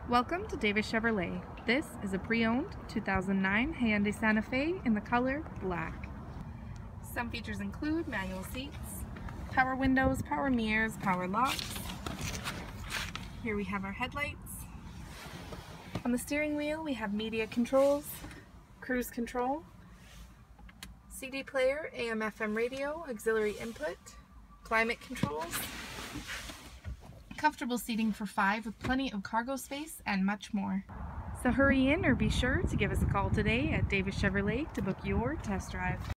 Welcome to Davis Chevrolet. This is a pre-owned 2009 Hyundai Santa Fe in the color black. Some features include manual seats, power windows, power mirrors, power locks. Here we have our headlights. On the steering wheel we have media controls, cruise control, CD player, AM/FM radio, auxiliary input, climate controls, comfortable seating for 5 with plenty of cargo space, and much more. So hurry in or be sure to give us a call today at Davis Chevrolet to book your test drive.